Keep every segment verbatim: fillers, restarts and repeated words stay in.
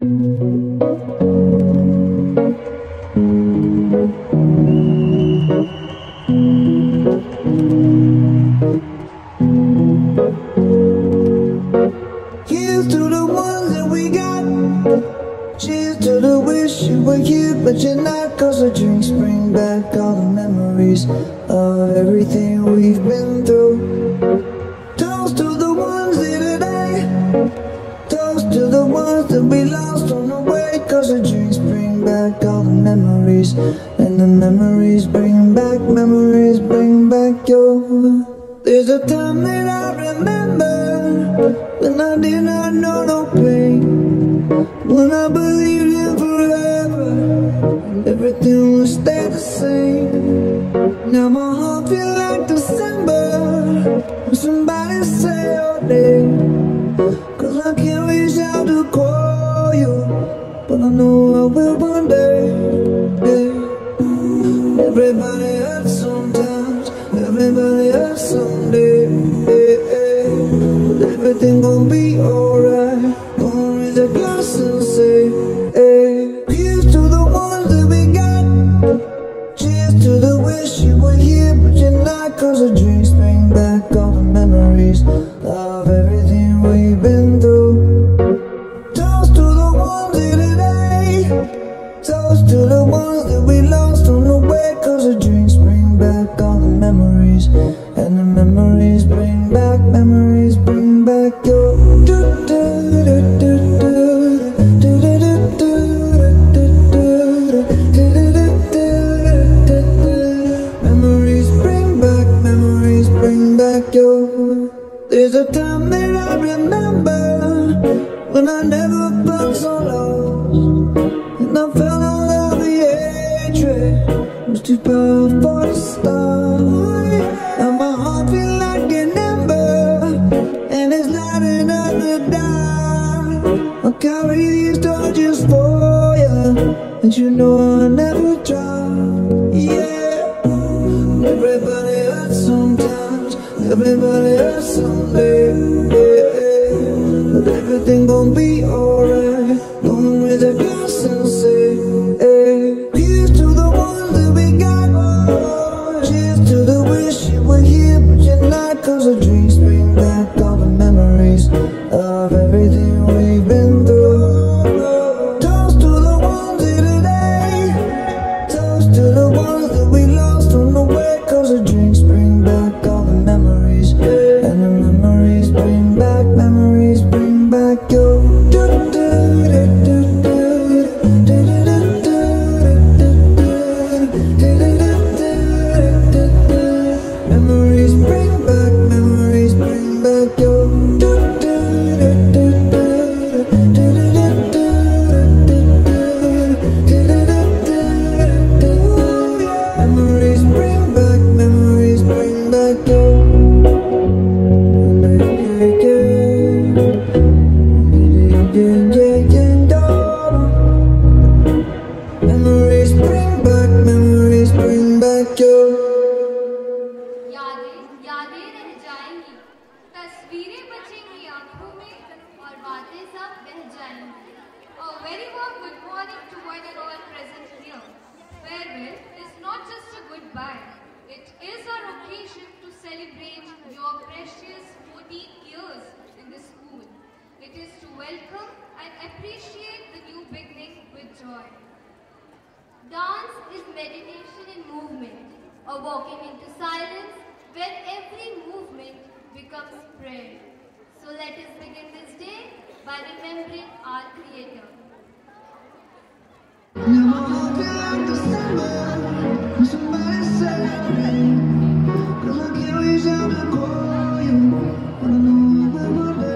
Here's to the ones that we got. Cheers to the wish you were here but you're not. Cause the drinks bring back all the memories of everything we've been through. Toast to the ones here today. Toast to the ones that we lost on the way. Cause the drinks bring back all the memories. And the memories bring back, memories bring back your. There's a time that I remember when I did not know no pain, when I believed in forever and everything would stay the same. Now my heart feels like December when somebody say your name. Cause I can't reach out to call you, but I know I will one day. Yeah. Everybody hurts sometimes, everybody hurts someday. Yeah, yeah. But everything gon' be alright. Gonna raise a glass and say, hey. Here's to the ones that we got. Cheers to the wish you were here but you're not. Cause the drinks bring back all the memories of everything we've been through. Toast to the ones here today. Toast to the ones that we lost on the way. Cause the drinks bring back all the memories. And the memories bring back, memories bring back your. Memories bring back, memories bring back your. There's a time that I remember when I never felt so lost, and I felt all of the hatred was too powerful to stop. And my heart feels like an ember, and it's lighting up the dark. I'll carry these torches for you, and you know I'll never drop. Yeah. Everybody hurts sometimes, everybody hurts someday. Yeah. But everything gon' be alright. Gonna raise a glass and say, hey. Here's to the ones that we got. Cheers to the wish you were here but you're not. Cause the drinks bring back all the memories of everything we've been through. Toast to the ones here today. Toast to the ones that we lost on the way. Cause the drinks bring back all the memories. And the memories bring back, memories bring back your. Memories bring back, memories bring back your. Memories bring back, memories bring back your. Memories bring back, memories bring back your. यादें यादें रह जाएंगी, तस्वीरें बचेंगी आंखों में और बातें सब बह जाएंगी. A very warm good morning to one and all present here. Farewell is not just a goodbye. It is our occasion to celebrate your precious fourteen years in the school. It is to welcome and appreciate the new beginning with joy. Dance is meditation in movement, a walking into silence where every movement becomes prayer. So let us begin this day by remembering our Creator. Now my heart feels like December when somebody say your name. Cause I can't reach out to call you, but I know I will one day.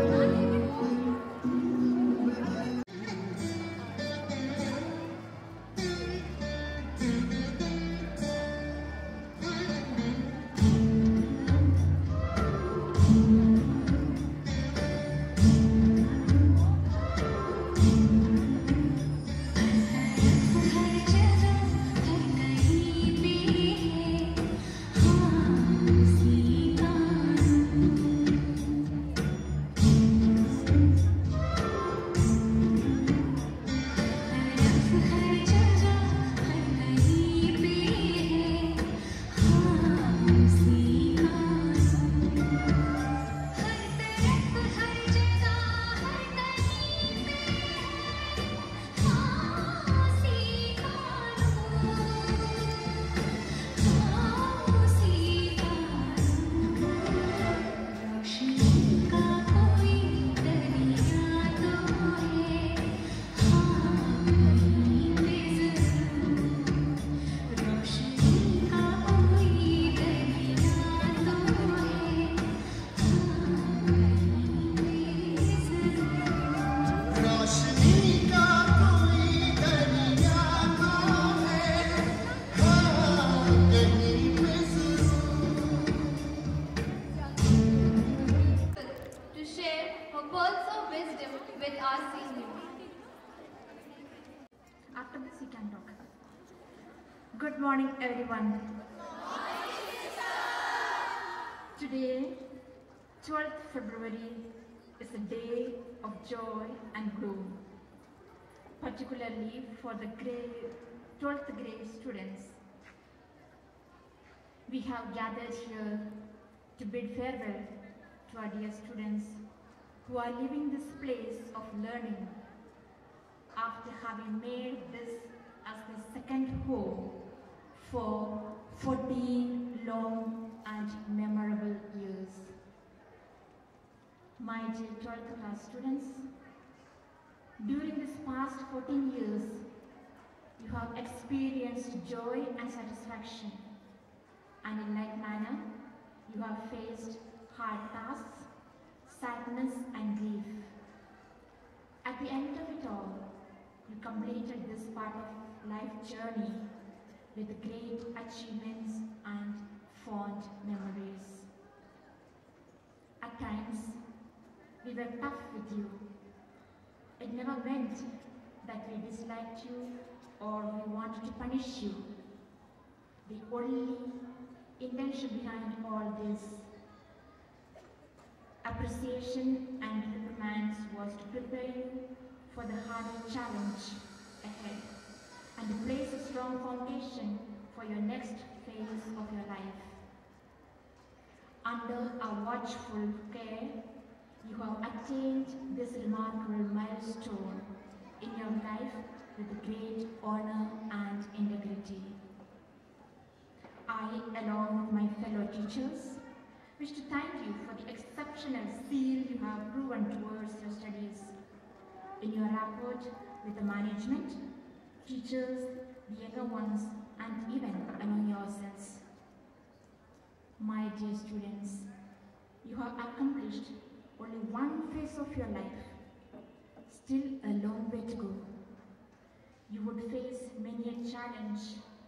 we can talk. Good morning, everyone. Today, twelfth February, is a day of joy and gloom, particularly for the grade, twelfth grade students. We have gathered here to bid farewell to our dear students who are leaving this place of learning after having made this as their second home for fourteen long and memorable years. My dear twelfth class students, during this past fourteen years, you have experienced joy and satisfaction, and in like manner, you have faced hard tasks, sadness and grief. At the end of it all, you completed this part of life journey with great achievements and fond memories. At times, we were tough with you. It never meant that we disliked you or we wanted to punish you. The only intention behind all this appreciation and reprimands was to prepare you for the harder challenge ahead and to place a strong foundation for your next phase of your life. Under our watchful care, you have attained this remarkable milestone in your life with great honor and integrity. I, along with my fellow teachers, wish to thank you for the exceptional zeal you have proven towards your studies. In your rapport with the management, teachers, the younger ones, and even among yourselves. My dear students, you have accomplished only one phase of your life. Still a long way to go. You would face many a challenge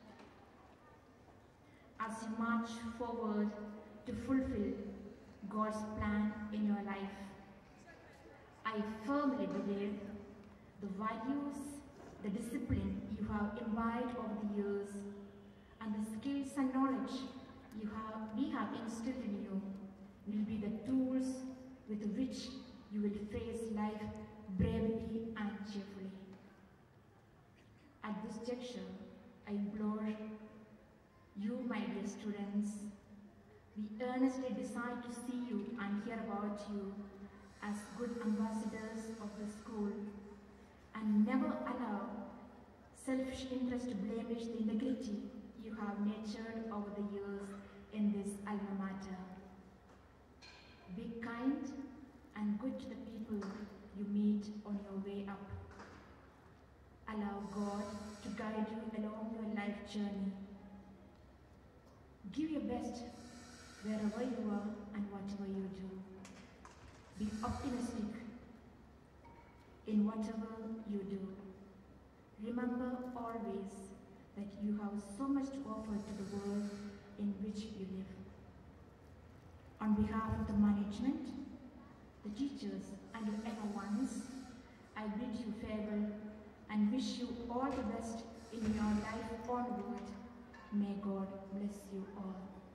as you march forward to fulfill God's plan in your life. I firmly believe the values, the discipline you have imbibed over the years, and the skills and knowledge you have, we have instilled in you will be the tools with which you will face life bravely and cheerfully. At this juncture, I implore you, my dear students, we earnestly desire to see you and hear about you as good ambassadors of the school, and never allow selfish interest to blemish the integrity you have nurtured over the years in this alma mater. Be kind and good to the people you meet on your way up. Allow God to guide you along your life journey. Give your best wherever you are and whatever you do. Be optimistic in whatever you do. Remember always that you have so much to offer to the world in which you live. On behalf of the management, the teachers, and your younger ones, I bid you farewell and wish you all the best in your life onward. May God bless you all.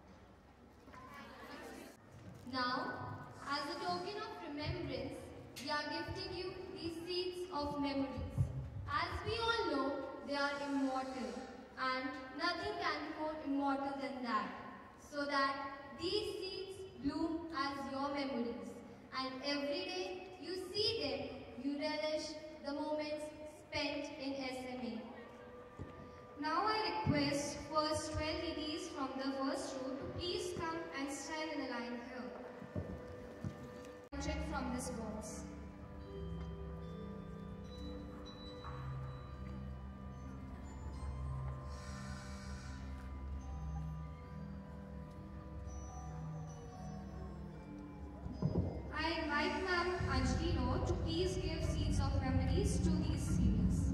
Now, as a token of remembrance, we are gifting you these seeds of memories. As we all know, they are immortal, and nothing can be more immortal than that. So that these seeds bloom as your memories, and every day you see them, you relish the moments spent in S M A. Now I request first twelve ladies from the first row to please come and stand in a line here. Check from this box. I invite Ma'am Ajmer to please give seeds of memories to these seniors.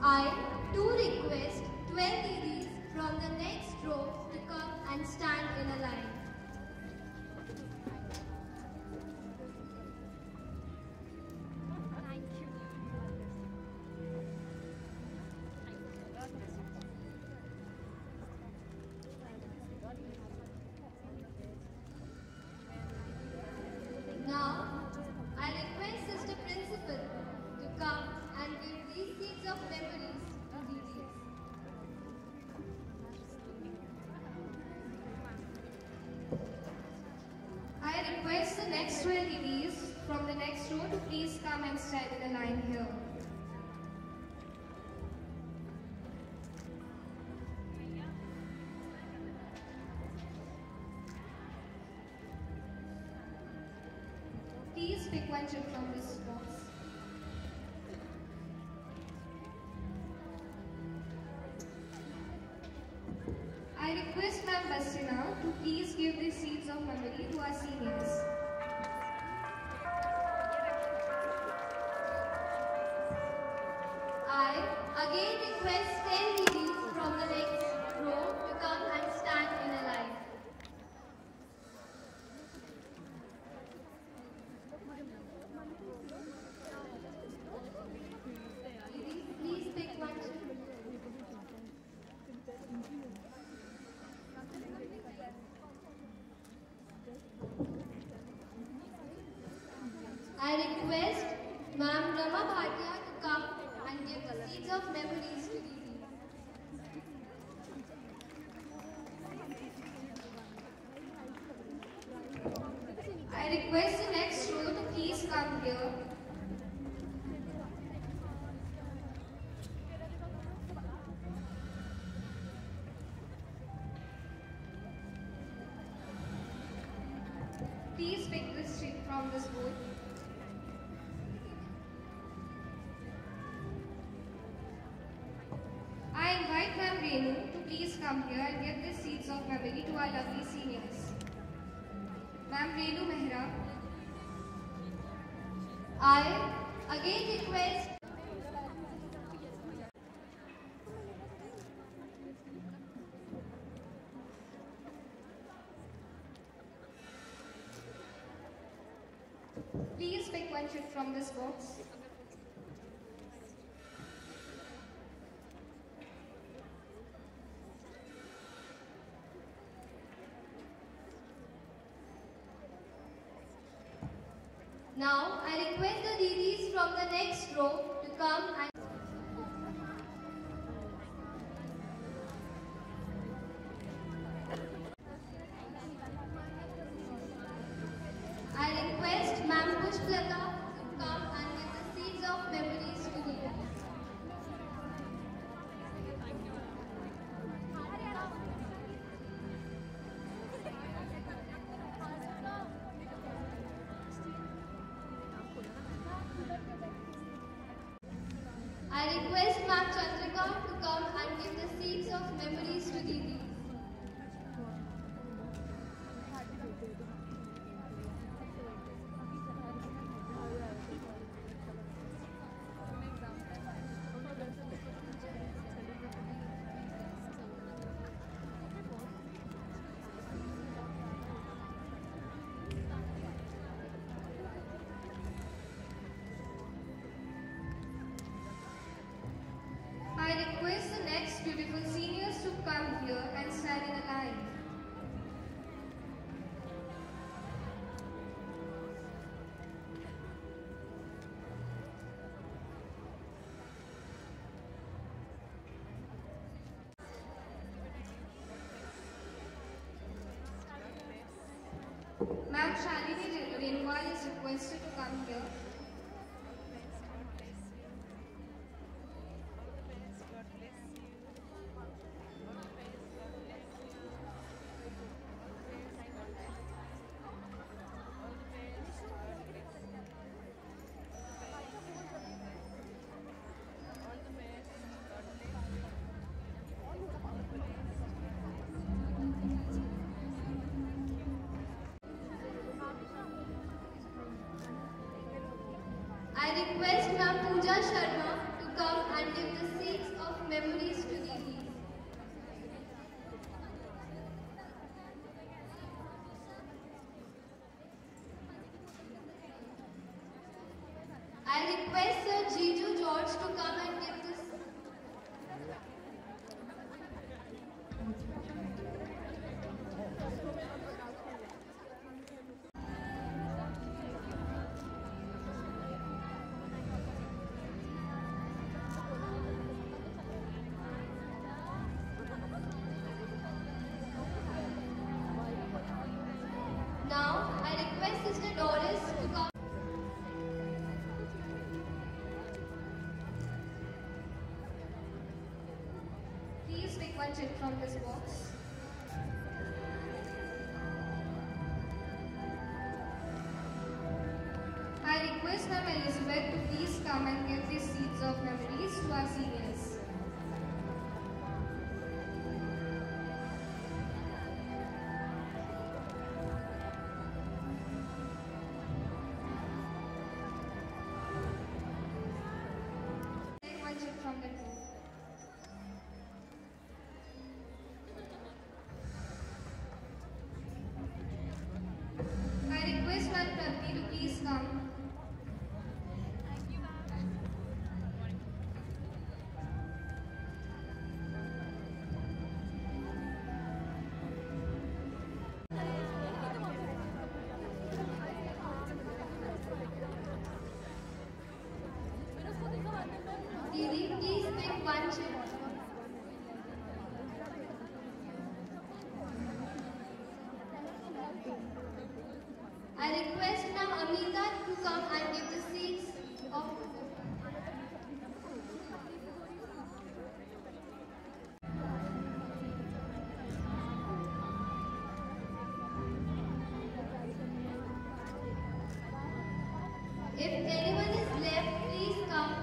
I too request twelve ladies from the next row to come and stand in a line. Now, I request Sister Principal to come and give these seeds of memories to Didi. I request the next twelve ladies from the next row to please come and stand in a line here. Please pick one chip from this box. I request Ma'am Bastina to please give these seeds of memory to our seniors. I again request ten ladies from the next row to come and stand in a line. Ladies, please pick one chip. I request Ma'am Rama Bhatia to come and give the seeds of memories to Didi. I request the next row to please come here. Please pick this sheet from this board. I invite Ma'am Renu to please come here and give the seeds of memory to our lovely seniors. Ma'am Renu Mehra. I again request please pick one chip from this box. Now, I request the Didis from the next row to come and I request Ma'am Pushplata to come and give the seeds of memories to Didi. I request Ma'am Chandrika to come and give the seeds of memories to Didi. I request the next beautiful seniors to come here and stand in a line. Ma'am Shalini Renwal is requested to come here. I request Ma'am Pooja Sharma to come and give the seat memories to these. I request Sir Jiju George to come and give this. Now, I request Sister Doris to come. Please pick one chip from this box. I request Ma'am Elizabeth to please come and give these seeds of memories to our seniors. Take one chip from the box. I request Ma'am Prabhi to please come. Didi, please pick one chip. I request Ma'am Amita to come and give the seeds of. If anyone is left, please come.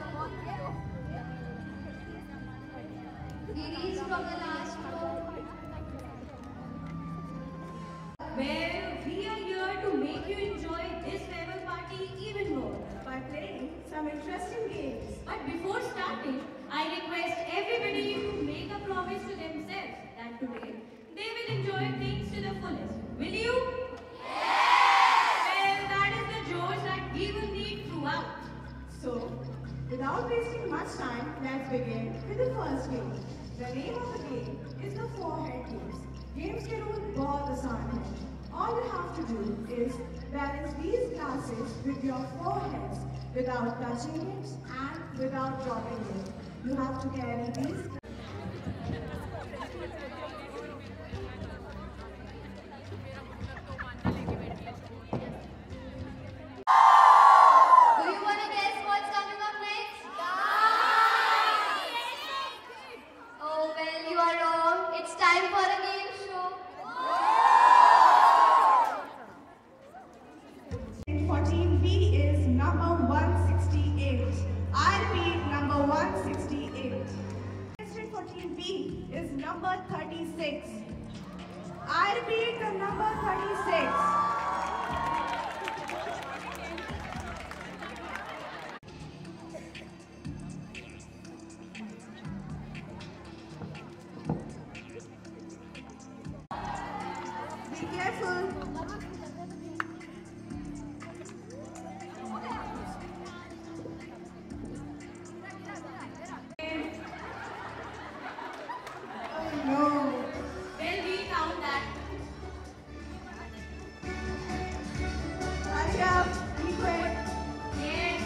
Didi is from the last row. Well, we are here to make you enjoy this farewell party even more by playing some interesting games. But before starting, I request everybody to make a promise to themselves that today they will enjoy things to the fullest. Will you? Yes! Well, that is the joy that we will need throughout. So, without wasting much time, let's begin with the first game. The name of the game is the forehead games. Games के rule बहुत आसान हैं. All you have to do is balance these glasses with your foreheads without touching it and without dropping it. You have to carry these. Do you want to guess what's coming up next? Oh, well, you are wrong. It's time for a game show. For team B is number one sixty-eight. I repeat, number one sixty-eight. For team B is number thirty-six. I repeat, the number thirty-six. Be careful. Oh no. Well, we count that. Hurry up. Be quick. Yes.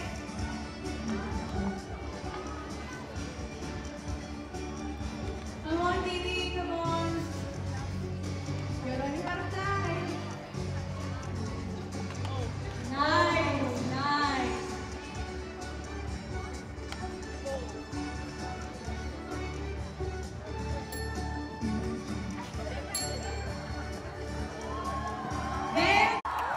Come on, Didi, come on. You're running out of time. Nice, nice. Well,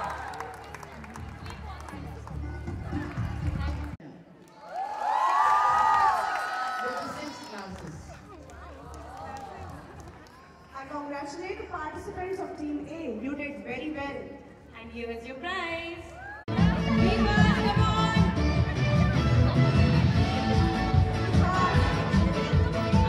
I congratulate the participants of Team A. You did very well. and here is your prize. Viva, come on. Bye.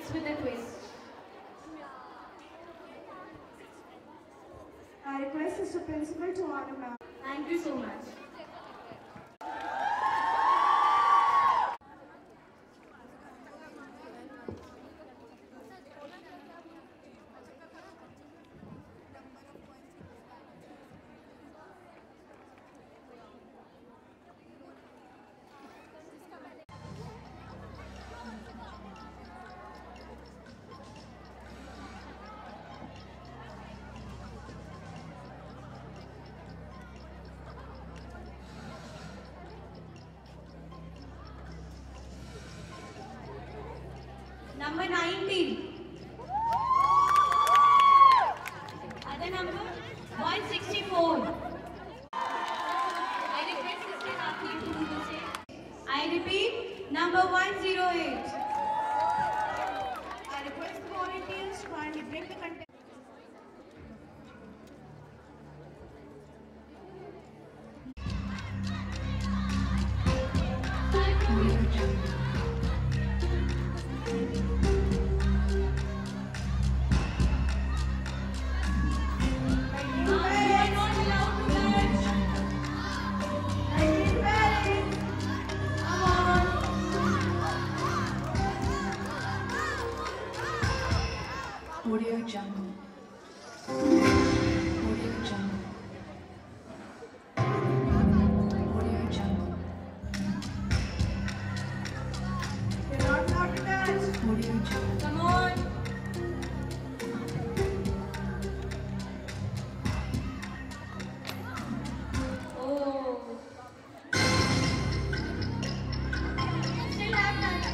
starts with a twist. I request Mister Principal to honor ma'am. Thank you so much. Number nineteen. Other number one sixty-four. I request Sister Rakhi to do the same. I repeat, number one oh eight. I request the volunteers to kindly bring the content. Audio Jungle. Audio Jungle. Audio Jungle. You're not allowed to dance. Audio Jungle. Come on. Oh. Still have time.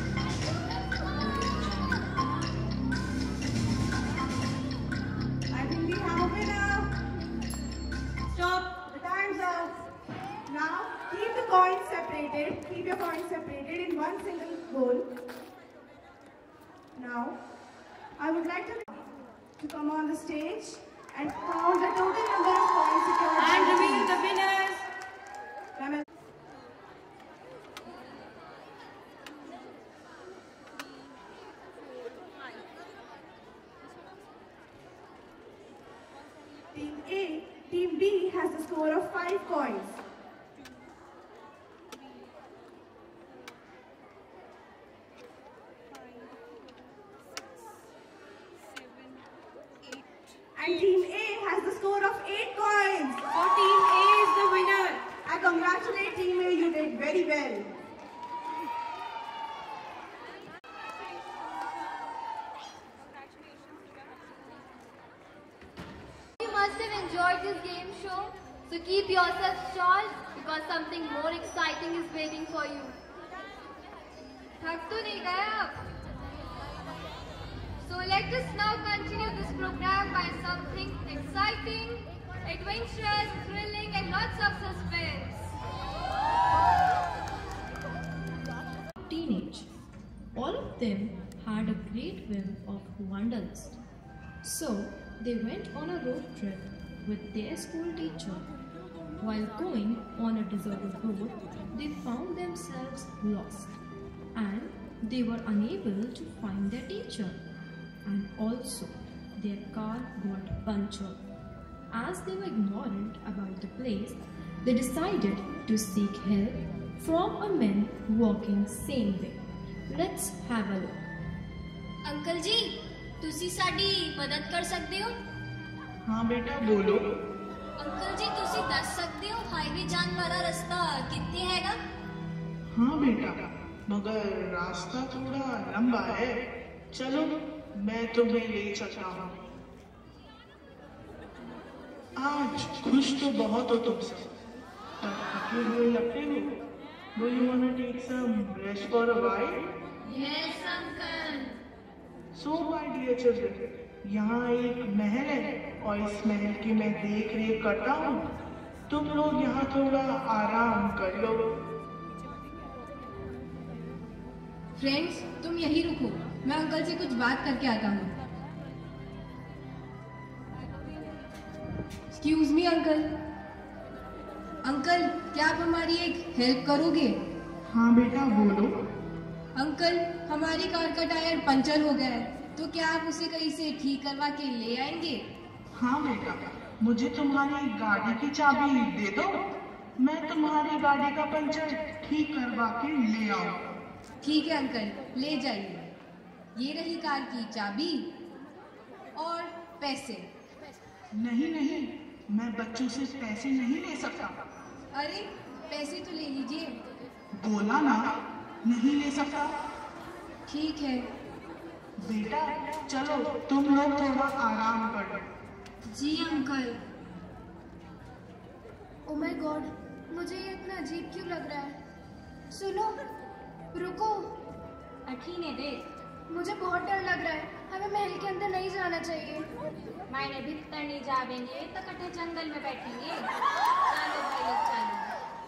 I think we have a winner. Stop. The time's out. Now, keep the coins separated. Keep your coins separated in one single bowl. Now, I would like to, to come on the stage and count the total number of coins secured. And reveal the winners. Ma'am, Team A, Team B has a score of five coins. And Team A has the score of eight coins. So Team A is the winner. I congratulate Team A, you did very well. You must have enjoyed this game show, so keep yourselves charged because something more exciting is waiting for you. थक तो नहीं गए आप? So let us now continue this program by something exciting, adventurous, thrilling and lots of suspense. Teenage. All of them had a great whim of wanderlust. So they went on a road trip with their school teacher. While going on a deserted road, they found themselves lost and they were unable to find their teacher. And also their car got punctured. As they were ignorant about the place, they decided to seek help from a man walking same way. Let's have a look. Uncle ji तुसी साडी मदद कर सकते हो? हाँ बेटा बोलो। Uncle ji तुसी दस सकते हो हाईवे जान वाला रास्ता कितने हैगा? हाँ बेटा मगर रास्ता थोड़ा लंबा है, चलो मैं तुम्हें ले चलता हूँ। आज खुश तो बहुत हो तुम सब, पर थके हुए लगते हो। Do you wanna take some rest for a while? Yes uncle. So my dear children, यहाँ एक महल है और इस महल की मैं देख रेख करता हूँ। तुम लोग यहाँ थोड़ा आराम कर लो। फ्रेंड्स तुम यहीं रुको, मैं अंकल से कुछ बात करके आता हूँ। Excuse me uncle. अंकल क्या आप हमारी एक हेल्प करोगे? हाँ बेटा बोलो। अंकल हम हमारी कार का टायर पंचर हो गया है, तो क्या आप उसे कहीं से ठीक करवा के ले आएंगे? हाँ बेटा, मुझे तुम्हारी गाड़ी की चाबी दे दो, मैं तुम्हारी गाड़ी का पंचर ठीक करवा के ले आऊँ। ठीक है अंकल, ले जाइए। ये रही कार की चाबी और पैसे। नहीं नहीं, मैं बच्चों से पैसे नहीं ले सकता। अरे पैसे तो ले लीजिए। बोला ना, नहीं ले सकता। ठीक है बेटा चलो, तुम लोग थोड़ा आराम कर लो। जी अंकल। ओ माय गॉड, मुझे ये इतना अजीब क्यों लग रहा है? सुनो, रुको। अठीने देख, मुझे बहुत डर लग रहा है, हमें महल के अंदर नहीं जाना चाहिए। मायने भीतर नहीं जावेंगे तो कटे जंगल में बैठेंगे। चलो भाई लोग चलो।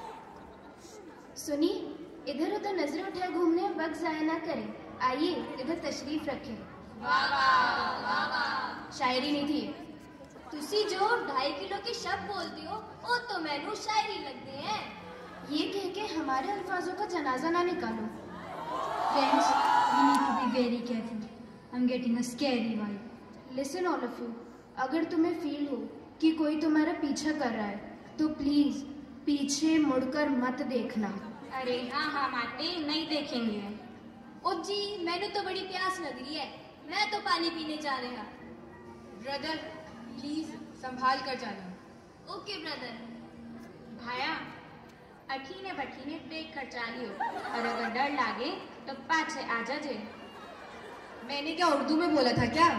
सुनी, इधर उधर नजरें उठाए घूमने वक्त जाया ना करें। आइए इधर तशरीफ रखें। वाह वाह वाह वाह। शायरी नहीं थी। तुसी जो ढाई किलो के शब्द बोलती हो वो तो मैनू शायरी लगती है। ये कह के हमारे अल्फाजों का जनाजा ना निकालो। Friends, we need to be very careful. I'm getting a scary vibe. Listen all of you, अगर तुम्हें फील हो कि कोई तुम्हारा पीछा कर रहा है तो प्लीज पीछे मुड़कर मत देखना। अरे हाँ हाँ माते, नहीं देखेंगे। ओ जी, मैनू तो बड़ी प्यास लग रही है, मैं तो पानी पीने जा रहा। ब्रदर प्लीज संभाल कर जाना। Okay brother. भाया, अठीने बठीने देख कर चालियो, और अगर डर लागे तो पाछे आ जाजे। मैंने क्या उर्दू में बोला था क्या?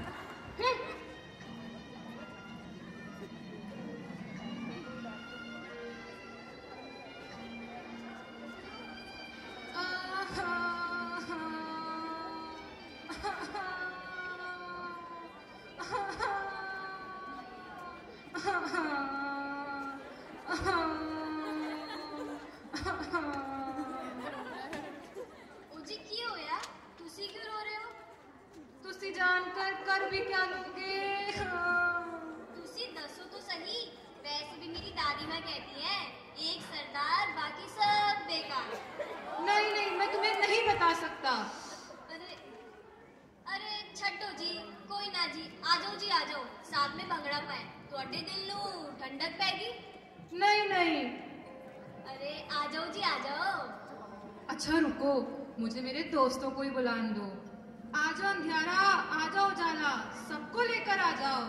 जानकर कर भी क्या लोगे? तुसी दसो तो सही। वैसे भी मेरी दादी माँ कहती है, एक सरदार बाकी सब बेकार। नहीं नहीं, मैं तुम्हें नहीं बता सकता। अरे अरे छट्टो जी, कोई ना जी, आ जाओ जी आ जाओ, साथ में भंगड़ा पाए थोड़े दिल नू ठंडक पैगी। नहीं नहीं। अरे आ जाओ जी आ जाओ। अच्छा रुको, मुझे मेरे दोस्तों को ही बुलाने दो। आ जाओ अंधियारा, आ जाओ जाला, सबको लेकर आ जाओ।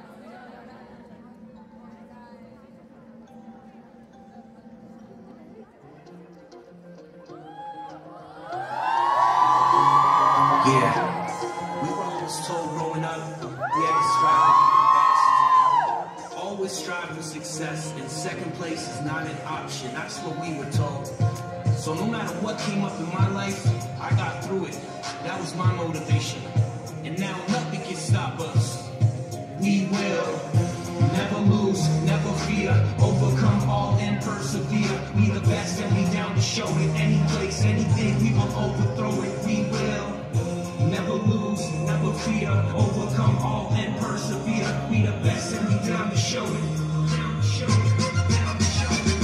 Yeah, we were always told growing up we had to strive to be the best. Always strive for success, and second place is not an option. That's what we were told. So no matter what came up in my life, I got through it. That was my motivation. And now nothing can stop us. We will never lose, never fear, overcome all and persevere. We the best and we down to show it. Any place, anything, we will overthrow it. We will never lose, never fear, overcome all and persevere. We the best and we down to show it. Down to show it. Down to show it.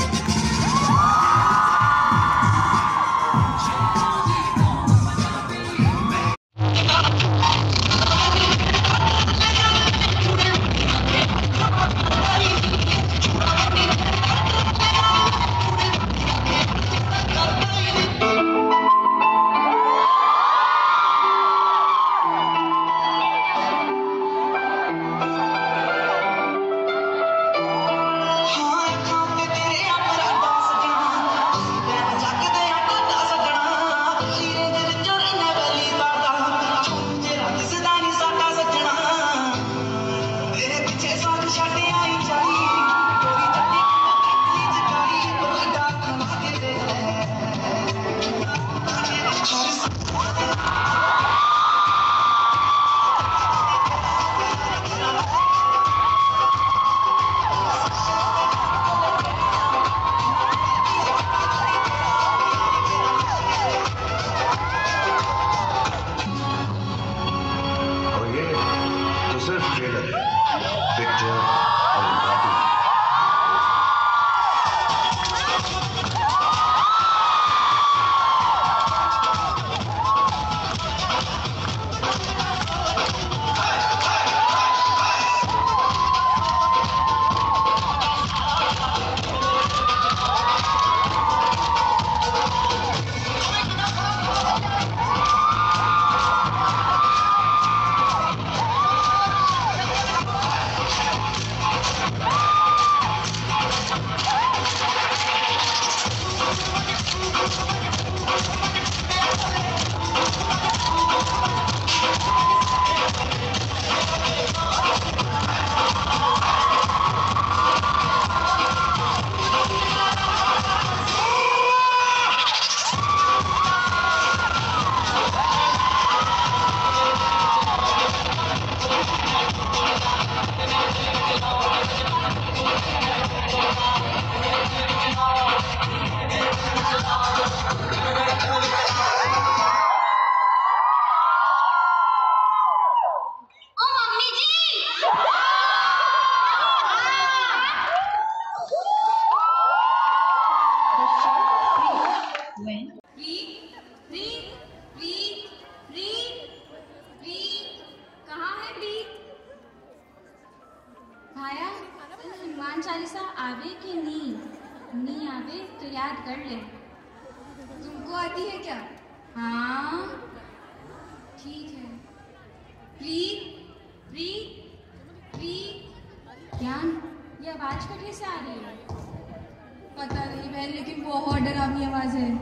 याद कर ले। तुमको आती है क्या? हाँ ठीक है। प्री प्री प्री। ज्ञान, ये आवाज कहाँ से आ रही है? पता नहीं बहन, लेकिन बहुत डरावनी आवाज है।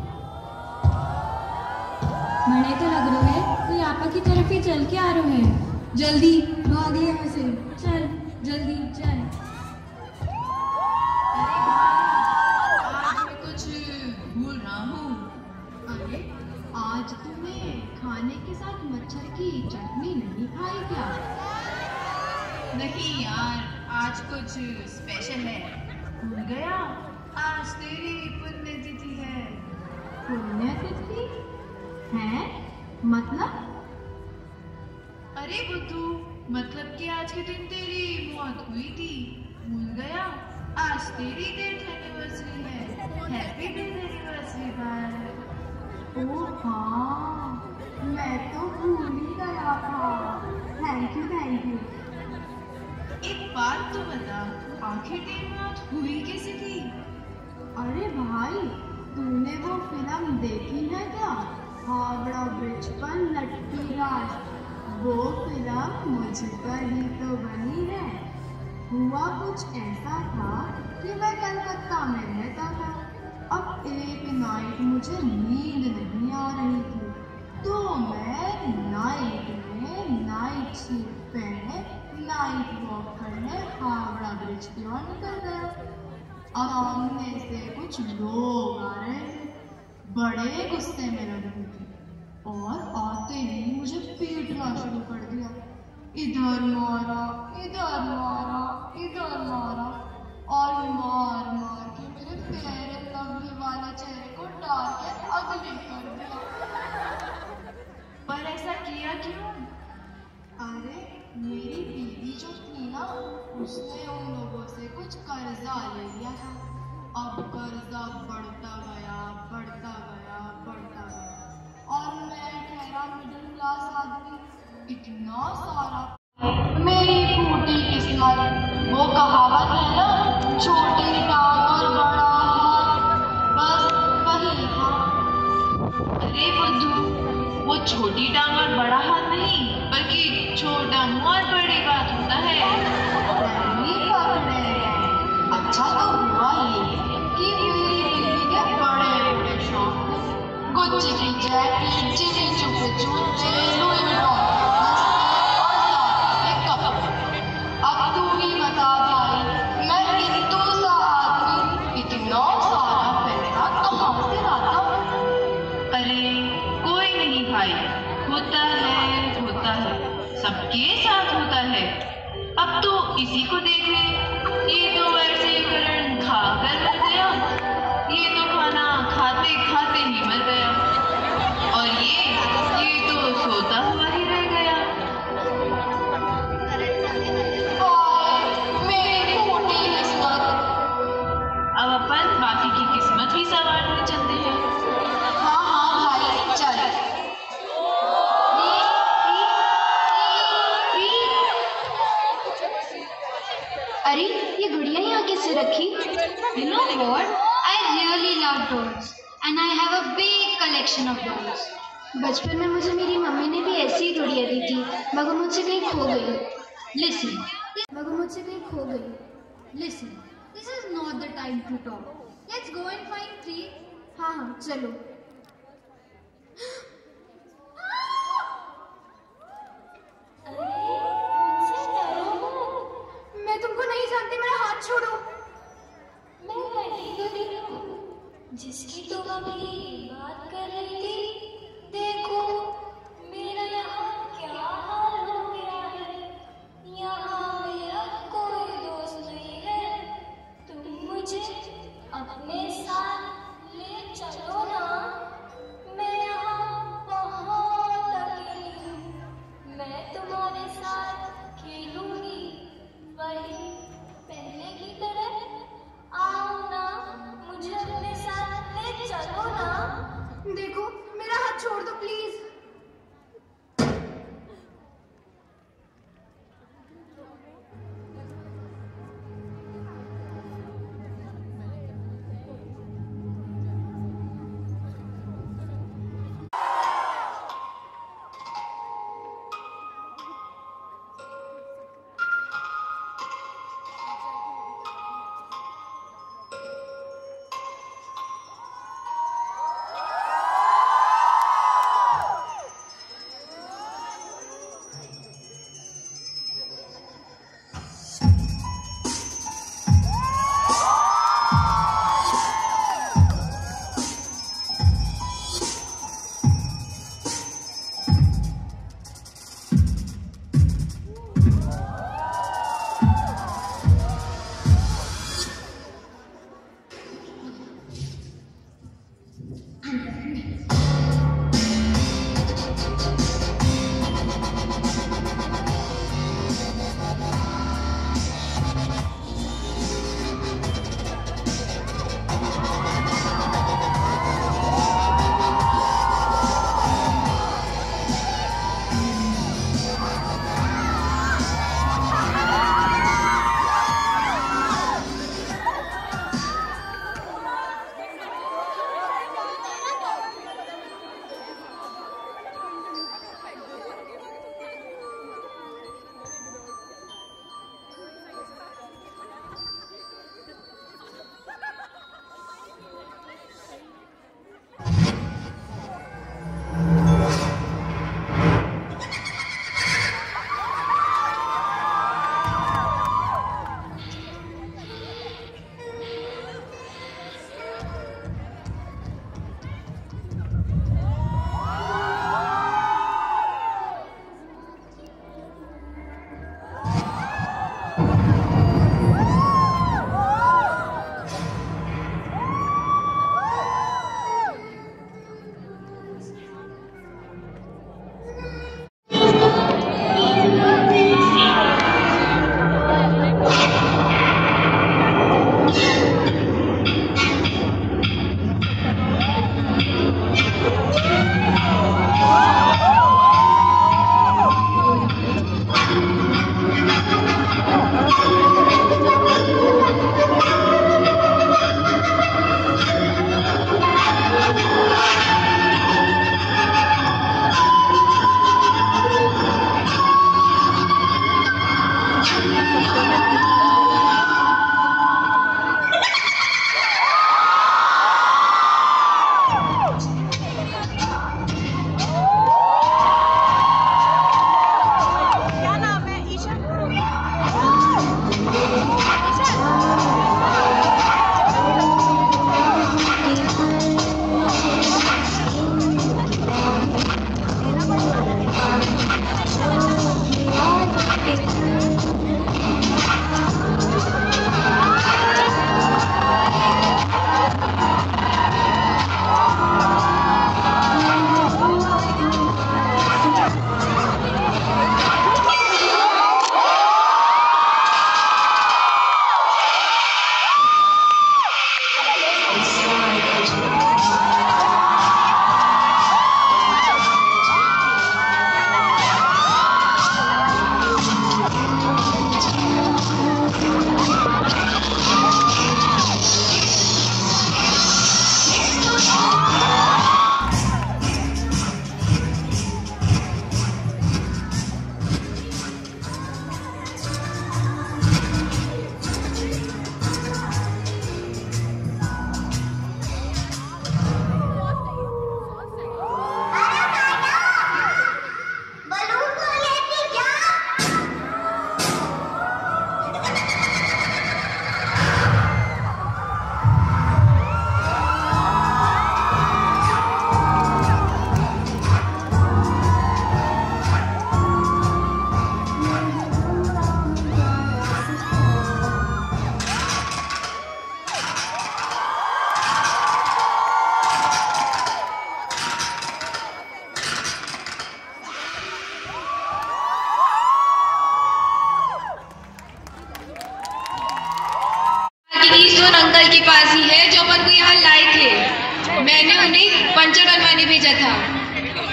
मने तो लग रहा है कोई आपा की तरफ ही चल के आ रहे हैं। जल्दी भाग ले यहाँ से। चल जल्दी चल। अरे भाई, आज मैं कुछ भूल रहा हूँ। अरे आज तुमने खाने के साथ मच्छर की चटनी नहीं खाई क्या? नहीं यार, आज कुछ स्पेशल है। भूल गया, आज तेरी पुण्यतिथि है। पुण्यतिथि है? मतलब? अरे बुद्धू, मतलब कि आज के दिन तेरी मौत हुई थी। भूल गया, आज तेरी डेथ एनिवर्सरी है। हैप्पी डेथ एनिवर्सरी भाई। ओह हाँ, मैं तो भूल ही गया था। Thank you thank you. एक बात तो बता, आखिर तेरी मौत हुई कैसे थी? अरे भाई, तूने वो फिल्म देखी है क्या, हावड़ा ब्रिज पर लटकी राज? वो फिल्म मुझ पर ही तो बनी है। हुआ कुछ ऐसा था कि मैं कलकत्ता में रहता था। अब एक नाइट मुझे नींद नहीं आ रही थी, तो मैं नाइट में नाइट सूट पहने नाइट वॉक करने हावड़ा ब्रिज की ओर निकल गया। सामने से कुछ लोग आ रहे थे, बड़े गुस्से में लग रहे थे, और आते ही मुझे पीटना शुरू कर दिया। इधर मारा, इधर मारा, इधर मारा, और मार मार के मेरे प्यारे लवली वाले चेहरे को डाल के अगली कर दिया। पर ऐसा किया क्यों? अरे मेरी बीवी जो थी ना, उसने उन लोगों से कुछ कर्जा ले लिया था। अब कर्जा बढ़ता गया, बढ़ता गया, बढ़ता गया, और मैं ठहरा मिडिल क्लास आदमी, इतना सारा मेरी फूटी किस्मत। वो कहावत है ना, छोटी टांग और बड़ा हाथ, बस वही था। अरे बुद्धू, वो छोटी टांग और बड़ा हाथ नहीं, बल्कि छोटा मुंह और बड़ी बात होता है। नहीं पकड़े गए। अच्छा तो हुआ ये कि मेरी बीवी के बड़े बड़े शौक थे। गुच्ची की जैकेट, चिनी चुपे जूते, लुई विटॉन के बस्ते और ज़ारा के कपड़े। अब तू ही बता भाई, मैं किंतु सा आदमी इतना सारा पैसा कहाँ से लाता हूँ? अरे कोई नहीं भाई, होता है होता है, सबके साथ होता है। अब तो इसी को देख ले, ये तो ऐसे करण खा कर मर गया, ये तो खाना खाते खाते ही मर गया, और ये ये तो सोता हुआ ही रह गया। मेरी फूटी किस्मत। अब अपन बाकी की किस्मत भी संवारने चलते हैं। हाँ हाँ भाई चल। अरे ये गुड़िया यहाँ किससे रखी? You know what? I really love dolls and I have a big collection of dolls. बचपन में मुझे मेरी मम्मी ने भी ऐसी ही गुड़िया दी थी, मगर मुझसे कहीं खो गई। Listen, मगर मुझसे कहीं खो गई। Listen, this is not the time to talk. Let's go and find three. हाँ हाँ चलो। मैं तुमको नहीं जानती, मेरा हाथ छोड़ो। मैं वही गरीब हूँ जिसकी तुम अभी बात कर रही थी। देखो मेरा यहाँ क्या हाल हो गया है। यहाँ मेरा कोई दोस्त नहीं है। तुम मुझे अपने साथ ले चलो ना। मैं यहाँ बहुत अकेली हूँ। मैं तुम्हारे साथ खेलूंगी वही पहले की तरह। आओ ना, मुझे अपने साथ ले चलो ना। देखो मेरा हाथ छोड़ दो प्लीज।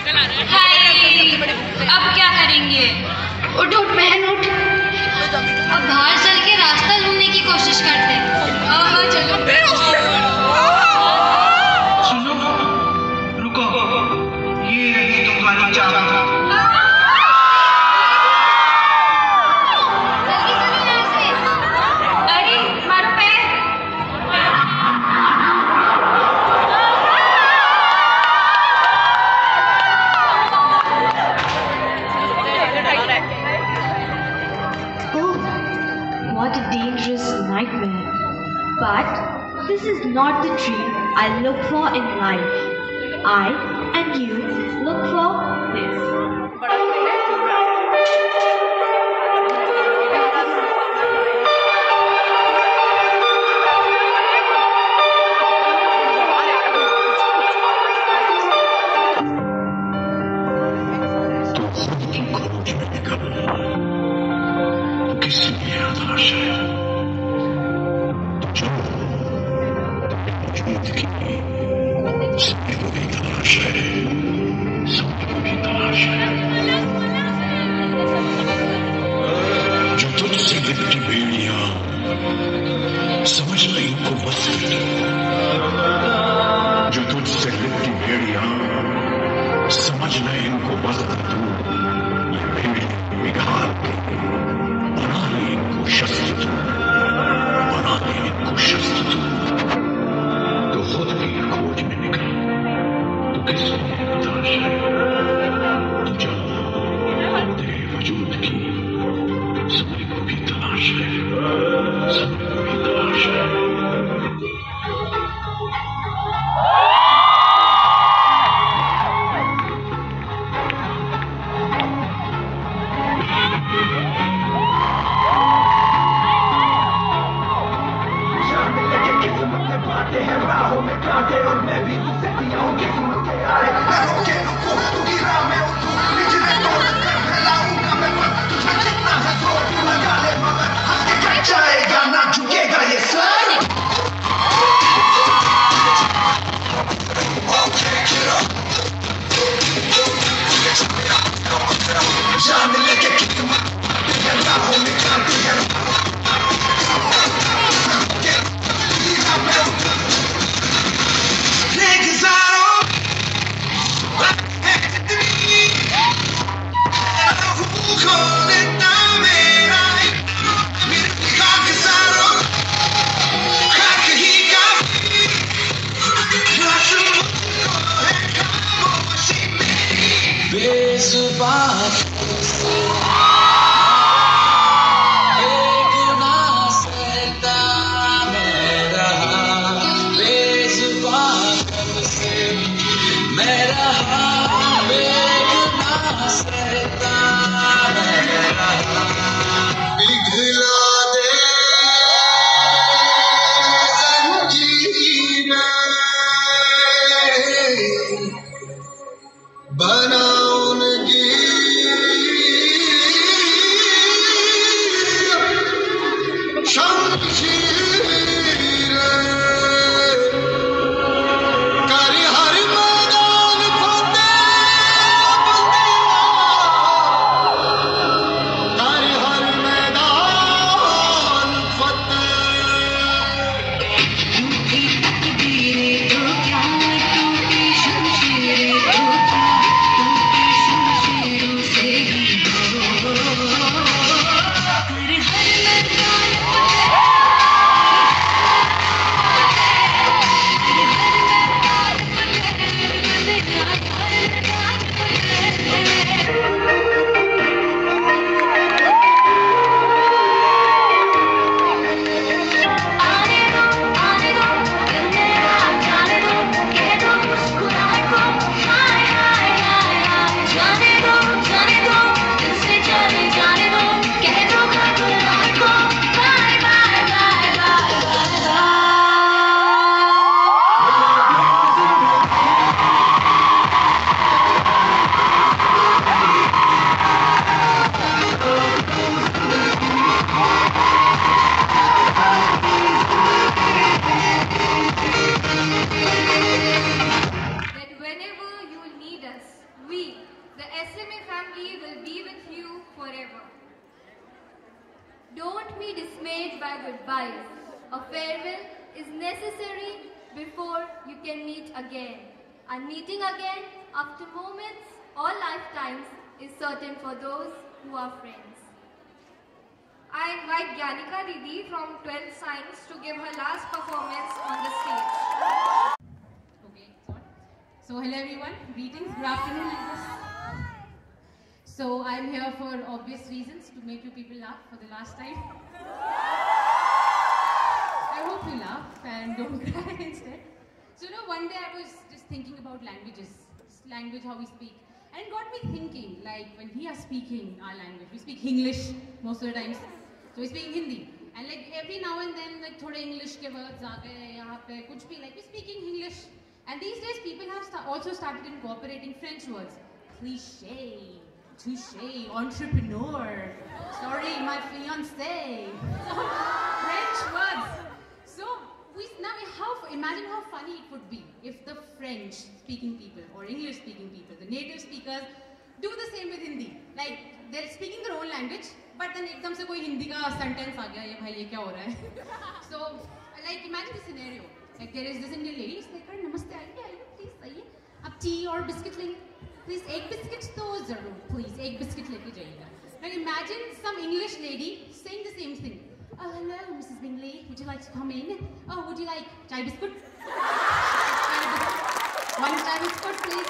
हाय, अब क्या करेंगे? उठ उठ बहन उठ। अब बाहर चल के रास्ता ढूंढने की कोशिश करते हैं। हाँ हाँ चलो। सुनो, रुको, ये रही तुम्हारी चाबी। अरे मारो पैर। What a dangerous nightmare. But this is not the dream I look for in life. I and you look for this. किसी की तलाश है जो जीत की सभी को भी तलाश है, सभी को भी तलाश है। जो तुझसे लिपटी बेड़ियां समझ नहीं इनको बस कर, जो तुझसे लिपटी बेड़ियां समझ नहीं इनको बस कर तू ये भेड़ियां बिगाड़ बना ले इनको शस्त्र तू, बना ले इनको शस्त्र तू। तो खुद की खोज में निकल, तो किसकी तलाश है? तो जान तेरे वजूद की सभी को भी तलाश है, सभी को भी तलाश है। बातें हैं राहों में कांटे और मैं भी तुझसे दिया हूँ किस्मत के आए। मैं रोके रुकूं तू गिरा मैं उठूं, निचले तोड़ कर फैलाऊंगा मैं पर तुझे जितना है जोर तू लगा ले मगर आगे कट जाएगा ना झुकेगा ये सर। जान लेके किस्मत राहों में कांटे हैं we, the S M A family, will be with you forever. Don't be dismayed by goodbyes. A farewell is necessary before you can meet again. And meeting again after moments or lifetimes is certain for those who are friends. I invite Gyanika Didi from twelfth Science to give her last performance on the stage. Okay, sorry. So hello everyone, greetings, good afternoon. So I'm here for obvious reasons, to make you people laugh for the last time. I hope you laugh and don't cry instead. So you know, one day I was just thinking about languages, language, how we speak. And it got me thinking, like when we are speaking our language, we speak English most of the times. So we speak Hindi. And like every now and then, like thode English ke words aa gaye, yahan pe kuch bhi, like we speaking English. And these days people have sta also started incorporating French words. Cliché, touché, entrepreneur, sorry, my fiancé. So, French words. So we now how imagine how funny it would be if the French-speaking people or English-speaking people, the native speakers, do the same with Hindi. Like they're speaking their own language, but then ekdam se koi Hindi ka sentence aa gaya, ye bhai ye kya ho raha hai? So like imagine the scenario. Like there is this Indian lady, she's like, namaste, aaiye, aaiye, please, aaiye. Aap tea or biscuit leंगे? Please, egg biscuits to zarur, please, egg biscuit leke jaiega. Now imagine some English lady saying the same thing. Oh, hello, Missus Bingley, would you like to come in? Oh, would you like chai biscuit? One chai biscuit, please.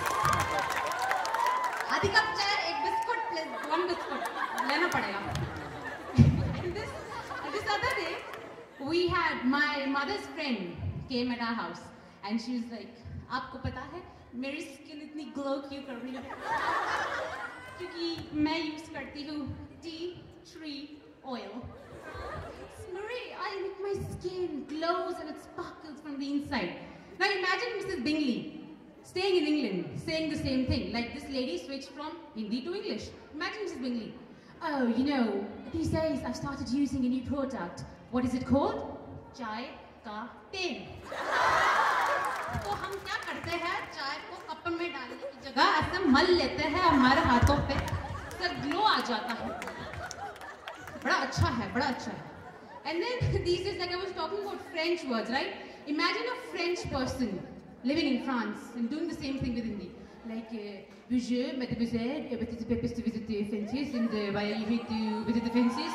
Adhi cup chai, egg biscuit, please. One biscuit. Lena padega. And this, this other day, we had my mother's friend came at our house, and she was like, "Aapko pata hai, मेरी skin इतनी glow क्यों कर रही है? क्योंकि मैं use करती हूँ tea tree oil. Marie, I make my skin glows and it sparkles from the inside." Now imagine Missus Bingley staying in England, saying the same thing. Like this lady switched from Hindi to English. Imagine Missus Bingley. Oh, you know, these days I've started using a new product. What is it called? Chai ka pen. तो हम क्या करते हैं, चाय को cup में डालने की जगह ऐसे मल लेते हैं हमारे हाथों पे, सर ग्लो आ जाता है. बड़ा अच्छा है, बड़ा अच्छा है. And then these days, like I was talking about French words, right? Imagine a French person living in France and doing the same thing with Hindi. Like, bonjour, mademoiselle, it is a purpose to visit the fences and why are you here to visit the fences?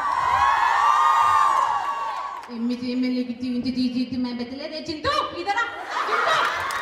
Monsieur, मैं लेके तू introduce you to my butler. Chintu, इधर आ. Chintu.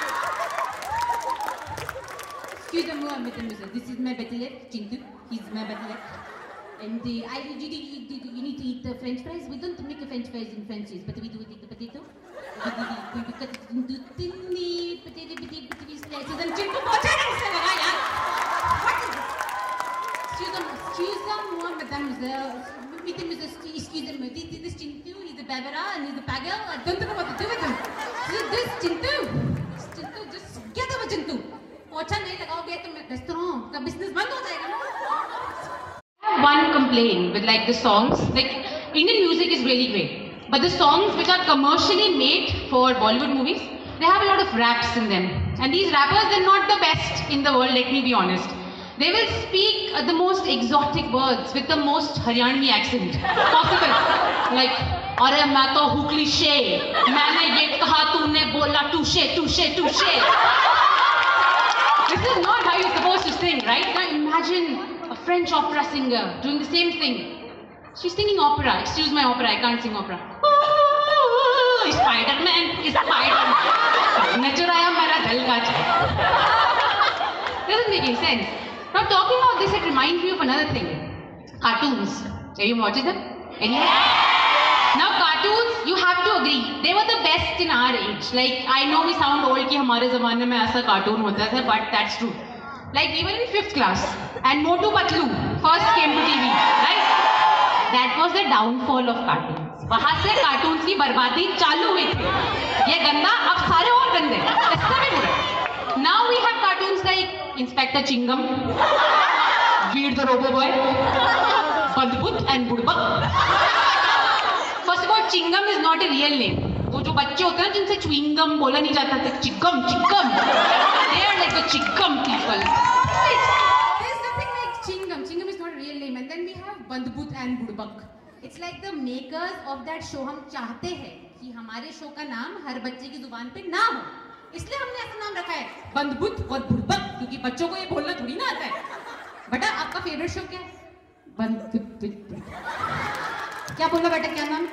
Excuse-moi, mademoiselle. This is my butler, Chintu. He's my butler. And uh, I, you, you, you, you need to eat the French fries. We don't make the French fries in Frenchies, but we do eat the potato. We, we, we, we cut it into tiny potato, potato, potato slices. And Chintu, पहुंचा नहीं इससे लगा यार. What is this? Excuse-moi, excuse-moi, mademoiselle. Excuse-moi, this, this Chintu, he's a Bavara and he's a Pagal. I don't know what to do with him. This, this Chintu, Chintu, just get over Chintu. पहुंचा नहीं लगाओगे तो restaurant का business बंद हो जाएगा ना. One complaint with like the songs, like Indian music is really great, but the songs which are commercially made for Bollywood movies, they have a lot of raps in them, and these rappers, they're not the best in the world, let me be honest. They will speak uh, the most exotic words with the most Haryanvi accent possible, like अरे मैं तो हूँ cliché, मैंने ये कहा तूने बोला touche touche touche. This is not how you're supposed to sing, right? Now imagine a French opera singer doing the same thing. She's singing opera. Excuse my opera, I can't sing opera. Oh, Spider-Man, Spider-Man. Nachuraya mera dal ka doesn't make any sense. Now talking about this, it reminds me of another thing. Cartoons. Have you watched them? Anyone? Now cartoons, you have to agree, they were the best in our age. Like, I know we sound old कि हमारे ज़माने में ऐसा cartoon होता था, but that's true. Like even in fifth class, and Motu Patlu first came to T V, right? That was the downfall of cartoons. वहाँ से cartoons की बर्बादी चालू हुई थी. ये गंदा, अब सारे और गंदे. ऐसा भी बुरा. Now we have cartoons like Inspector Chingam, Veer the Robo Boy, Badbut and Budbak. First of all, Chingam is not a real name. वो जो बच्चे होते हैं जिनसे chewing gum बोला नहीं जाता था, चिक्कम चिक्कम. They are like the चिक्कम people. बुड़बक. It's like the makers of that show हम चाहते हैं कि हमारे शो का नाम हर बच्चे की जुबान पे ना हो, इसलिए हमने ऐसा नाम रखा है बंदबुत और बुड़बक, क्योंकि बच्चों को ये बोलना थोड़ी ना आता है. बेटा आपका फेवरेट शो क्या है? बंदबुत. क्या बोला बेटा, क्या नाम?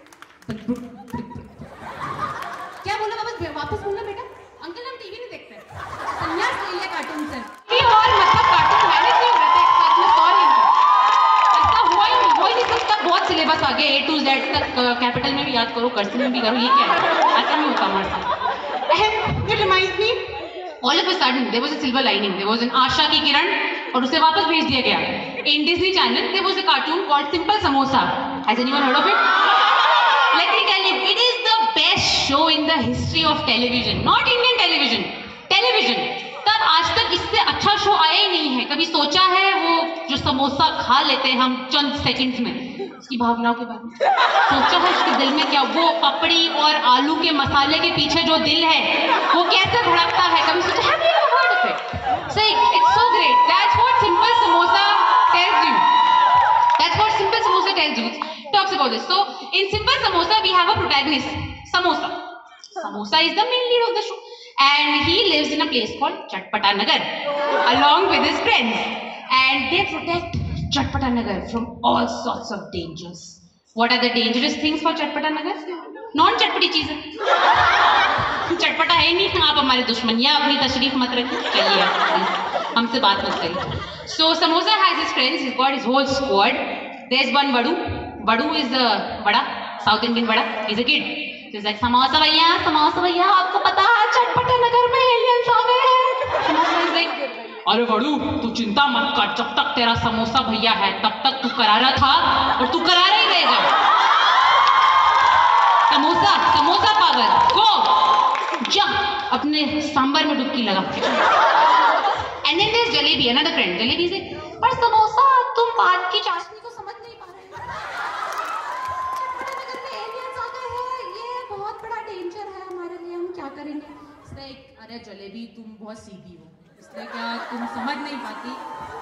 क्या बोला वापस वापस बोलना बेटा. अंकल हम टीवी नहीं देखते, संन्यास ले लिया कार्टून से. और मतलब कार्टून मैनेज नहीं हो रहा था एक साथ में. सॉरी ऐसा हुआ ही नहीं, हुआ ही नहीं सकता. बहुत सिलेबस आ गया ए टू जेड तक, कैपिटल में भी याद करो, कर्सिव में भी करो, ये क्या है, ऐसा नहीं होता हमारे साथ. And it reminds me all of a sudden there was a silver lining, there was an आशा की किरण, और उसे वापस भेज दिया गया. In Disney Channel there was a cartoon called Simple Samosa. Has anyone heard of it? Let me tell you, it is the best show in the history of television, not Indian television, television. तब आज तक इससे अच्छा show आया ही नहीं है. कभी सोचा है वो जो समोसा खा लेते हैं हम चंद सेकंड्स में, उसकी भावनाओं के बारे में सोचा है? उसके दिल में क्या, वो पपड़ी और आलू के मसाले के पीछे जो दिल है वो कैसे धड़कता है? कभी सोचा है? Have you ever heard of it? See, it's so great. That's what Simple Samosa tells you. That's what Simple Samosa tells you. Talks about this. So in Simple Samosa we have a protagonist, Samosa. Samosa is the main lead of the show, and he lives in a place called Chatpata Nagar along with his friends, and they protect Chatpata Nagar from all sorts of dangers. What are the dangerous things for Chatpata Nagar? Non चटपटी चीजें. चटपटा है नहीं, आप हमारे दुश्मन, या अपनी तशरीफ मत रखिए, चलिए आप हमसे बात मत करिए. So Samosa has his friends, he's got his whole squad. There's one Badu. Badu is a Bada, South Indian Bada. He's a kid. He's like, samosa भैया, समोसा भैया, आपको पता है चटपटा नगर में एलियंस आ गए हैं? समोसा is like, अरे बड़ू तू चिंता मत कर, जब तक तेरा समोसा भैया है तब तक तू करारा था और तू करारा ही रहेगा. समोसा समोसा पागल, गो जा अपने सांबर में डुबकी लगा. And then there's jalebi, another friend. Jalebi से, पर समोसा तुम बात की चाशनी को समझ नहीं पा रहे हो. चटपटा नगर में एलियंस आ गए हैं, ये बहुत बड़ा डेंजर है हमारे लिए, हम क्या करेंगे? इसलिए अरे जलेबी तुम बहुत सीधी हो, इसलिए क्या तुम समझ नहीं पाती?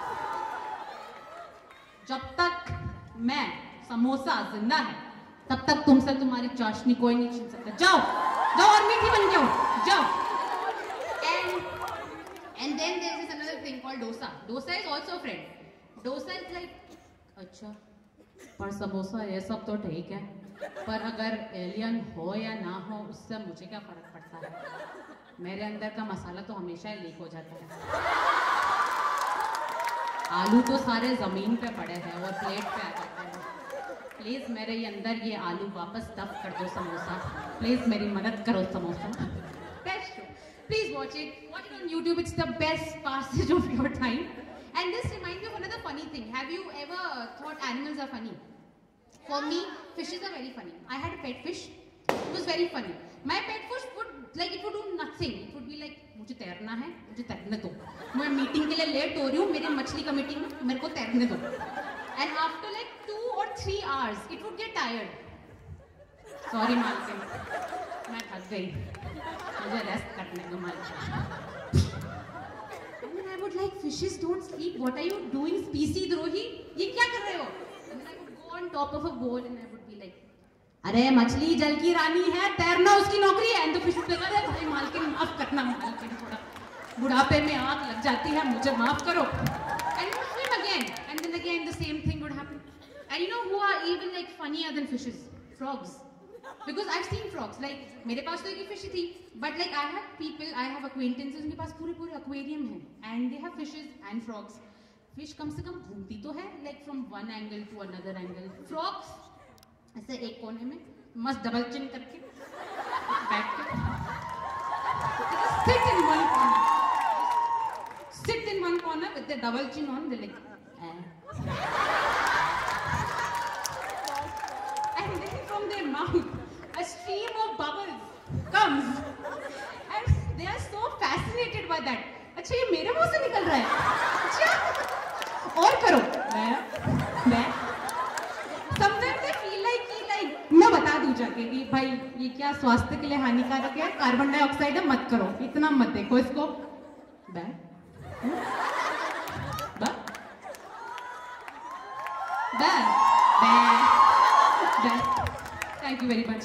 जब तक मैं समोसा जिंदा है तब तक तुमसे तुम्हारी चाशनी कोई नहीं छीन सकता. जाओ जाओ और मीठी बन जाओ, जाओ. And And then there is another thing called dosa. Dosa is also a friend. Dosa is like, अच्छा, पर समोसा ये सब तो ठीक है, पर अगर एलियन हो या ना हो उससे मुझे क्या फर्क पड़ता है? मेरे अंदर का मसाला तो हमेशा लीक हो जाता है. आलू तो सारे जमीन पे पड़े हैं और प्लेट पे आ जाते हैं. प्लीज मेरे ये अंदर ये आलू वापस स्टफ कर दो समोसा, प्लीज मेरी मदद करो samosa. That's true. Please watch it. Watch it on YouTube. It's the best passage of your time. And this reminds me of another funny thing. Have you ever thought animals are funny? For me, fishes are very funny. I had a pet fish. It was very funny. My pet fish would like it would do nothing. It would be like, मुझे तैरना है, मुझे तैरने दो. मैं meeting के लिए late हो रही हूँ, मेरी मछली का मीटिंग में, मेरे को तैरने दो. And after like two or three hours, it would get tired. Sorry मालकिन, मैं थक गई, मुझे रेस्ट करने दो मालकिन. And then I would like, fishes don't sleep. What are you doing, species-द्रोही? ये क्या कर रहे हो? And then I would go on top of a bowl and I would be like, अरे मछली जल की रानी है, तैरना उसकी नौकरी है. And the fish would be like, अरे भाई मालकिन माफ करना, मालकिन थोड़ा बुढ़ापे में आग लग जाती है, मुझे माफ करो. And it would swim again. And then again the same thing would happen. And you know who are even like funnier than fishes? Frogs. Because I've seen frogs. Like मेरे पास तो एक फिश थी, but like I have people, I have acquaintances, उनके पास पूरे पूरे aquarium हैं, and they have fishes and frogs. Fish कम से कम घूमती तो है, like from one angle to another angle. Frogs ऐसे एक कोने में मस्त डबल चिन करके बैठ के sit in one corner, sit in one corner with the double chin on. They're like, eh. And then from their mouth a stream of bubbles comes and they are so fascinated by that. अच्छा ये मेरे मुंह से निकल रहा है, अच्छा और करो. मैं मैं sometimes I feel like कि like मैं बता दूं जाके कि भाई ये क्या स्वास्थ्य के लिए हानिकारक है, कार्बन डाइऑक्साइड है, मत करो, इतना मत देखो इसको. बै बै बै Thank you very much.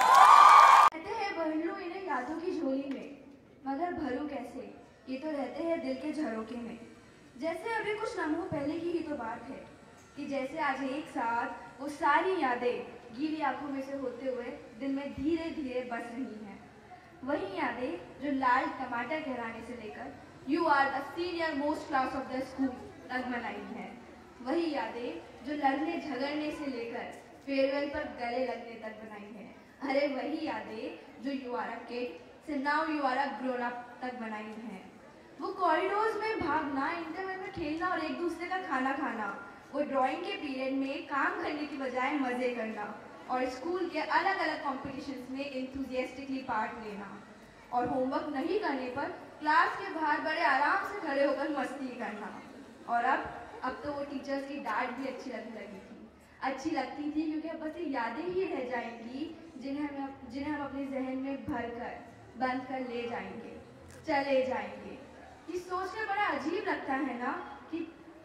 कहते हैं भर लूं इन्हें यादों की झोली में, मगर भरूं कैसे, ये तो रहते हैं दिल के झरोखे में। जैसे अभी कुछ लम्हों पहले की ही तो बात है कि जैसे आज एक साथ वो सारी यादें गीली आंखों में से होते हुए दिल में धीरे धीरे बस रही हैं। वही यादें जो लाल टमाटर कहलाने से लेकर you are the senior most class of the school तक मनाई हैं। वही यादें जो लड़ने झगड़ने से लेकर फेयरवेल पर गले लगने तक बनाई हैं। अरे वही यादें जो यू आर अ किड से now you are a grown up तक बनाई हैं। वो कॉरिडोर्स में भागना, इंटरवल में खेलना और एक दूसरे का खाना खाना, वो ड्राइंग के पीरियड में काम करने की बजाय मजे करना और स्कूल के अलग अलग कॉम्पिटिशन्स में इंथुजियास्टिकली पार्ट लेना और होमवर्क नहीं करने पर क्लास के बाहर बड़े आराम से खड़े होकर मस्ती करना। और अब अब तो वो टीचर्स की डांट भी अच्छी लगने लगी थी। अच्छी लगती थी क्योंकि अब बस ये यादें ही रह जाएंगी जिन्हें हम जिन्हें हम अपने जहन में भर कर बंद कर ले जाएंगे, चले जाएंगे। ये सोचकर बड़ा अजीब लगता है ना कि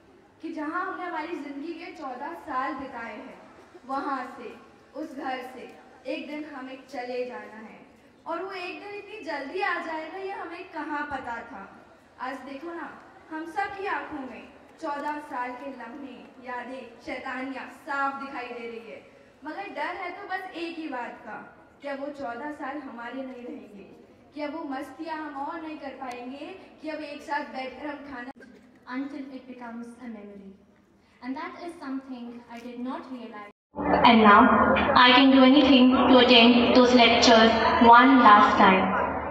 कि जहाँ हमने हमारी जिंदगी के चौदह साल बिताए हैं, वहाँ से, उस घर से एक दिन हमें चले जाना है और वो एक दिन इतनी जल्दी आ जाएगा ये हमें कहाँ पता था। आज देखो ना, हम सब की आंखों में चौदह साल के लम्हे, यादें, शैतानियाँ साफ दिखाई दे रही है, मगर डर है तो बस एक ही बात का, क्या वो चौदह साल हमारे नहीं रहेंगे? क्या वो मस्तियाँ हम और नहीं कर पाएंगे कि अब एक साथ बैठकर हम खाना until it becomes a memory. And that is something I did not realize. And now, I can do anything to attend those lectures one last time.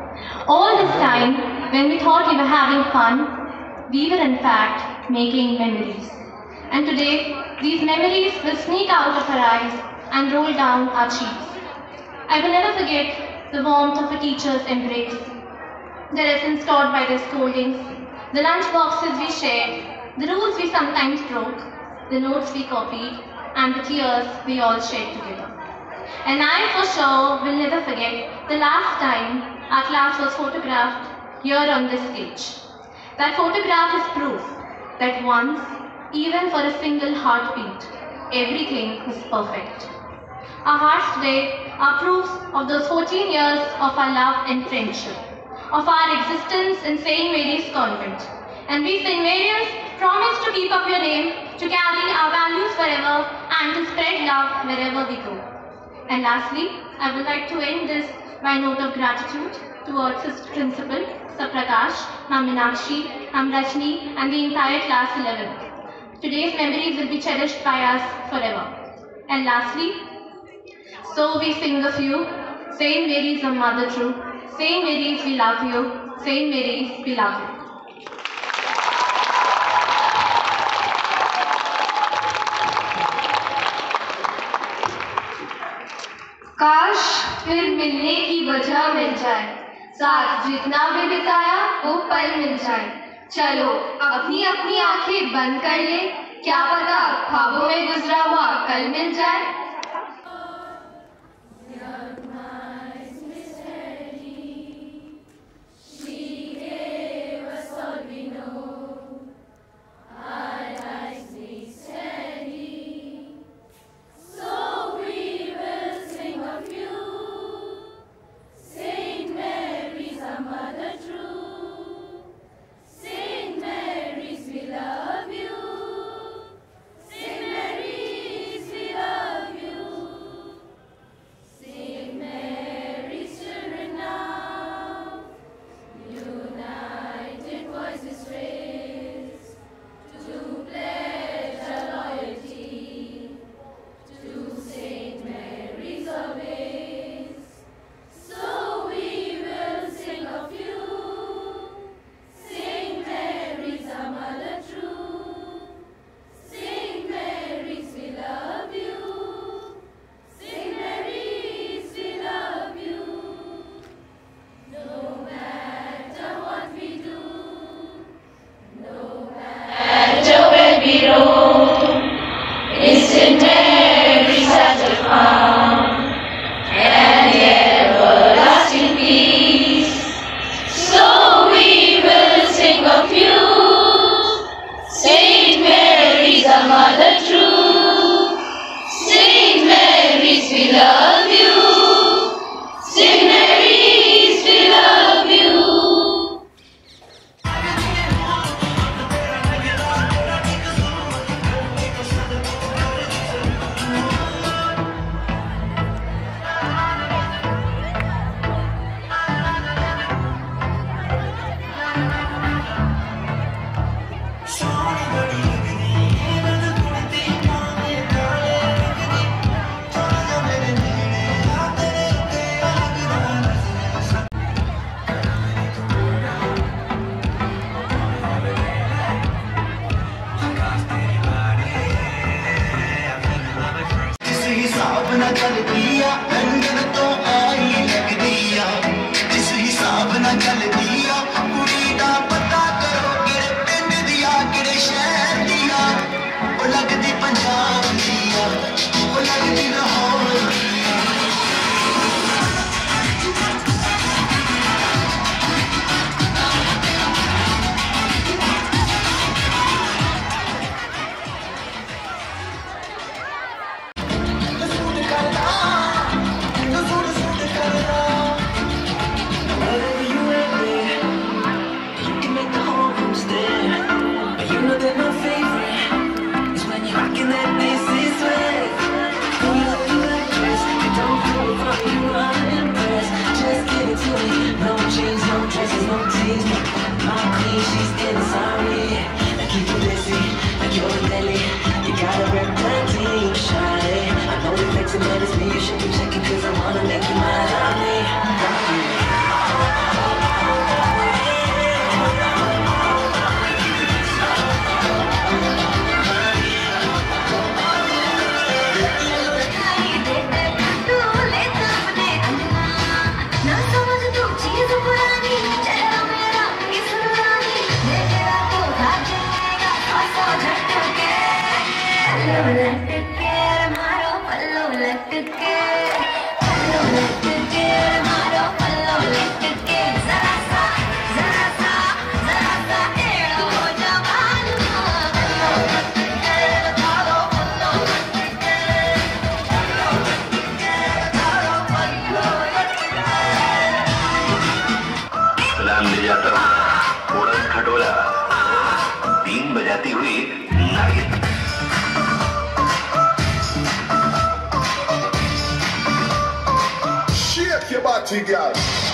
All this time, when we thought we were having fun, we were in fact making memories. And today, these memories will sneak out of our eyes and roll down our cheeks. I will never forget the warmth of a teacher's embrace, the lessons taught by their scoldings, the lunch boxes we shared, the rules we sometimes broke, the notes we copied, and the tears we all shed together. And I for sure will never forget the last time our class was photographed here on this stage. That photograph is proof that once, even for a single heartbeat, everything was perfect. Our hearts today are proofs of those fourteen years of our love and friendship, of our existence in Saint Mary's Convent. And we Saint Marians promise to keep up your name, to carry our values forever, and to spread love wherever we go. And lastly, I would like to end this by a note of gratitude towards his principal, Sir Prakash, Ma'am Meenakshi, Ma'am Rajni, and the entire class eleven. Today's memories will be cherished by us forever. And lastly, so we sing a few. Saint Mary's a mother true. Saint Mary's we love you. Saint Mary's we love you. काश फिर मिलने की वजह मिल जाए, साथ जितना भी बिताया वो पल मिल जाए। चलो अपनी अपनी आंखें बंद कर ले, क्या पता ख्वाबों में गुजरा हुआ कल मिल जाए। Saint Mary's, we love you. पल्लू लटके मारो पल्लू लटके पल्लू लटके मारो पल्लू लटके जरा सा जरा सा जरा सा एड़ो जवान पल्लू लटके मारो पल्लू लटके पल्लू लटके मारो पल्लू लटके। सलाम ले जाता हूँ उड़न खटोला बीन बजाती हुई नागिन। Shake your body, girl.